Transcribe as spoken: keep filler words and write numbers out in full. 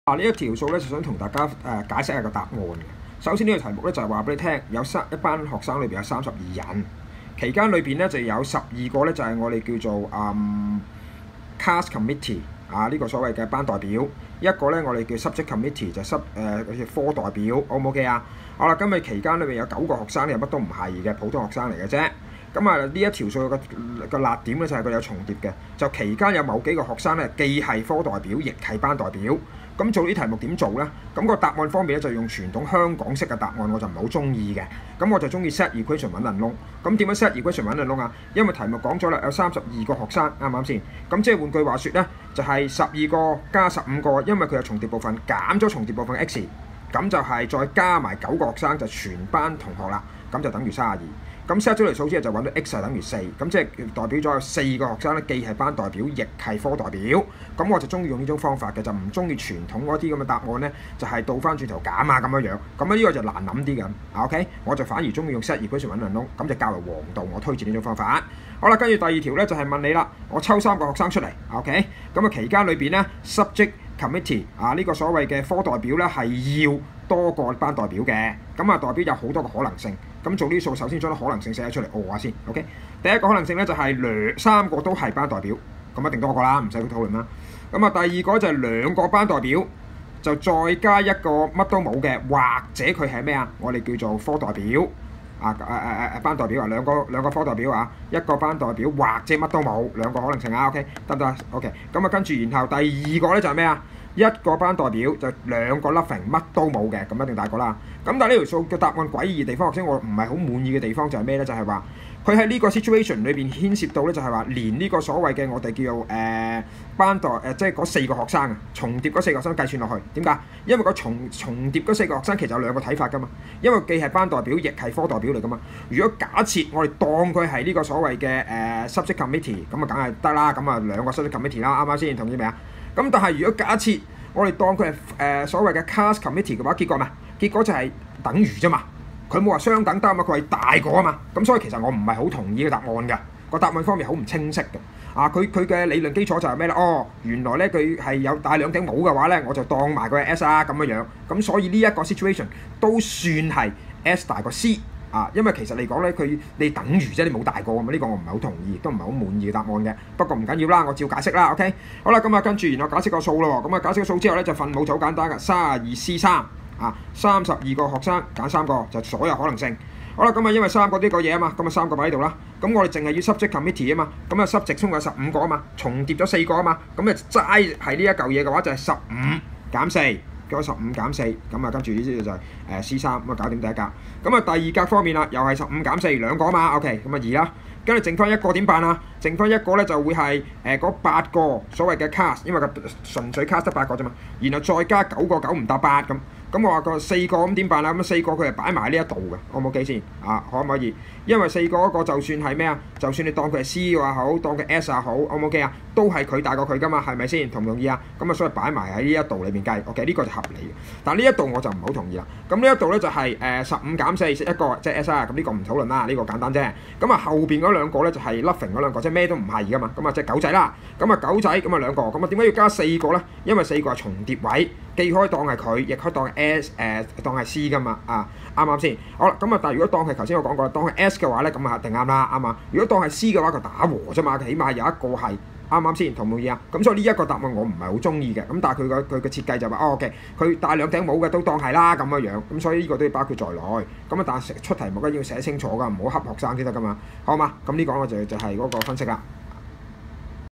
啊，呢一條數咧就想同大家誒、呃、解釋下個答案嘅。首先呢個題目咧就係話俾你聽，有三一班學生裏邊有三十二人，期間裏邊咧就有十二個咧就係、是、我哋叫做嗯 class committee 啊呢、這個所謂嘅班代表，一個咧我哋叫 subject committee 就 sub 誒好似科代表 ，O 唔 OK 啊？好啦，今日期間裏邊有九個學生咧，乜都唔係嘅，普通學生嚟嘅啫。咁啊，呢一條數個個辣點咧就係佢有重疊嘅，就期間有某幾個學生咧，既係科代表，亦係班代表。咁做呢啲題目點做咧？咁個答案方面咧就用傳統香港式嘅答案，我就唔係好中意嘅。咁我就中意 set equation 揾人窿。咁點樣 set equation 揾人窿啊？因為題目講咗啦，有三十二個學生，啱唔啱先？咁即係換句話説咧，就係十二個加十五個，因為佢有重疊部分，減咗重疊部分 x， 咁就係再加埋九個學生就全班同學啦，咁就等於三十二。咁 set 咗條數之後就揾到 x 係等於四，咁即係代表咗有四個學生咧，既係班代表，亦係科代表。咁我就中意用呢種方法嘅，就唔中意傳統嗰啲咁嘅答案咧，就係、是、倒翻轉頭減啊咁樣樣。咁啊呢個就難諗啲嘅。OK， 我就反而中意用 set equation 揾人窿，咁就較為王道。我推薦呢種方法。好啦，跟住第二條咧就係、是、問你啦，我抽三個學生出嚟。OK， 咁啊期間裏邊咧 subject committee 啊呢、這個所謂嘅科代表咧係要多個班代表嘅，咁啊代表有好多個可能性。咁做呢啲數，首先將啲可能性寫咗出嚟，餓下先。OK， 第一個可能性咧就係兩三個都係班代表，咁一定多個啦，唔使討論啦。咁啊第二個就係兩個班代表，就再加一個乜都冇嘅，或者佢係咩啊？我哋叫做科代表啊誒誒誒班代表啊，兩個兩個科代表啊，一個班代表或者乜都冇，兩個可能性啊。OK， 得唔得 ？OK， 咁啊跟住然後第二個咧就係咩啊？一個班代表就兩個 nothing 乜都冇嘅，咁一定大個啦。咁但係呢條數嘅答案詭異嘅地方，或者我唔係好滿意嘅地方就係咩咧？就係話佢喺呢個 situation 裏邊牽涉到咧，就係話連呢個所謂嘅我哋叫做誒、呃、班代誒、呃，即係嗰四個學生啊，重疊嗰四個學生計算落去點解？因為個重重疊嗰四個學生其實有兩個睇法噶嘛。因為既係班代表，亦係科代表嚟噶嘛。如果假設我哋當佢係呢個所謂嘅誒、呃、subject committee， 咁啊梗係得啦。咁啊兩個 subject committee 啦，啱唔啱先？同意未啊？咁但係如果假設我哋當佢係誒所謂嘅 class committee 嘅話，結果咩？結果就係等於啫嘛。佢冇話相等得啊嘛，佢係大個啊嘛。咁所以其實我唔係好同意嘅答案㗎。個答案方面好唔清晰嘅。啊，佢佢嘅理論基礎就係咩咧？哦，原來咧佢係有戴兩頂帽嘅話咧，我就當埋佢係 S 啊咁樣樣。咁所以呢一個 situation 都算係 S 大過 C。啊，因為其實嚟講咧，佢你等於啫，你冇大過啊嘛，呢、這個我唔係好同意，都唔係好滿意嘅答案嘅。不過唔緊要啦，我照解釋啦 ，OK。好啦，咁啊跟住然後解釋個數咯喎，咁啊解釋個數之後咧就分母就好簡單㗎，三十二 C 三啊，三十二個學生揀三個就所有可能性。好啦，咁啊因為三個呢個嘢啊嘛，咁啊三個擺喺度啦，咁我哋淨係要 subject committee 啊嘛，咁啊 subject 總共有十五個啊嘛，重疊咗四個啊嘛，咁啊齋係呢一嚿嘢嘅話就係十五減四。咗十五減四，咁啊跟住呢啲就係誒 C 三，咁啊搞掂第一格。咁啊第二格方面啦，又係十五減四兩個啊嘛 ，OK， 咁啊二啦，跟住剩翻一個點辦啊？剩翻一個咧就會係誒嗰八個所謂嘅 class， 因為個純粹 class 得八個啫嘛，然後再加九個九唔搭八咁。咁我話個四個咁點辦啊？咁四個佢係擺埋呢一度嘅，我冇記先啊，可唔可以？因為四個嗰個就算係咩啊？就算你當佢係 C 嘅話好，當佢 S 啊好，我冇記啊，都係佢大過佢噶嘛，係咪先？同唔同意啊？咁啊，所以擺埋喺呢一度裏面計 ，OK， 呢個就合理嘅。但呢一度我就唔好同意啦。咁呢一度咧就係誒十五減四一個，即係 S 啊。咁呢個唔討論啦，呢、這個簡單啫。咁啊後邊嗰兩個咧就係 nothing 嗰兩個，即係咩都唔係噶嘛。咁啊即係狗仔啦。咁啊狗仔咁啊兩個，咁啊點解要加四個咧？因為四個係重疊位，既可以當係佢，亦可以當係 S 誒、呃、當係 C 噶嘛。啊啱唔啱先？好啦，咁啊但係如果當係頭先我講過，當係 S 嘅話咧，咁啊一定啱啦，啱嘛？如果當係 C 嘅話，佢打和啫嘛，起碼有一個係。啱唔啱先？同唔同意啊？咁所以呢一個答案我唔係好中意嘅。咁但係佢個佢嘅設計就話哦 OK， 佢戴兩頂帽嘅都當係啦咁樣樣。咁所以呢個都要包括在內。咁啊，但係出題目咧要寫清楚㗎，唔好恰學生先得㗎嘛。好嘛？咁呢個我就就係嗰個分析啦。